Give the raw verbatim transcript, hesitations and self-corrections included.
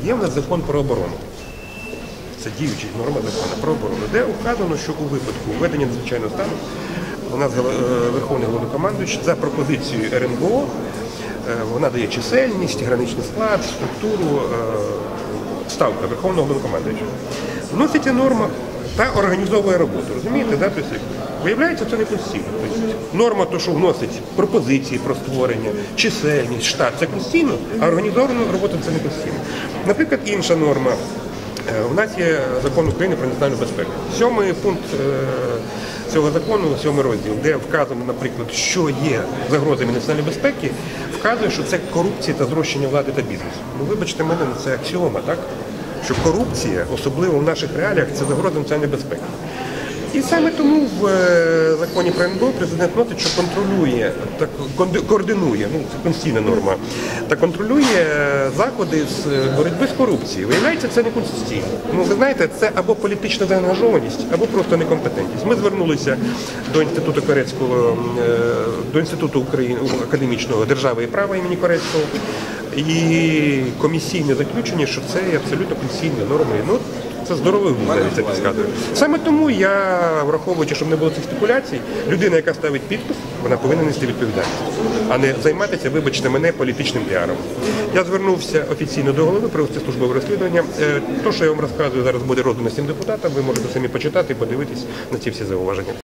Є в нас закон про оборону. Це діюча норма закону про оборону, де вказано, що у випадку введення надзвичайного стану у нас Верховний Головнокомандуючий за пропозицією ер ен бе о, вона дає чисельність, граничний склад, структуру, ставка Верховного Головнокомандуючого. Вноситься норма та організовує роботу. Розумієте, да? Тобто, виявляється, це не конституційно. Тобто, норма, то, що вносить пропозиції про створення, чисельність, штат, це конституційно, а організовану роботу це не конституційно. Наприклад, інша норма. У нас є закон України про національну безпеку. Сьомий пункт цього закону, сьомий розділ, де вказано, наприклад, що є загрозами національної безпеки, вказує, що це корупція та зрощення влади та бізнесу. Ну, вибачте мене, це аксіома, так? Що корупція, особливо в наших реаліях, це загроза національної безпеки. І саме тому в законі про ен бе о президент вносить, що контролює, так, координує, ну це конституційна норма, та контролює заходи з боротьби з корупцією. Виявляється, це не конституційно. Ну, ви знаєте, це або політична заангажованість, або просто некомпетентність. Ми звернулися до Інституту Корецького, до Інституту України академічного держави і права імені Корецького, і комісійне заключення, що це є абсолютно конституційна норма. Ну, це здоровий глузд, навіть це підказує. Саме тому я, враховуючи, щоб не було цих спекуляцій, людина, яка ставить підпис, вона повинна нести відповідальність, а не займатися, вибачте мене, політичним піаром. Я звернувся офіційно до голови провести службове розслідування. Те, що я вам розказую, зараз буде роздано всім депутатам, ви можете самі почитати і подивитись на ці всі зауваження.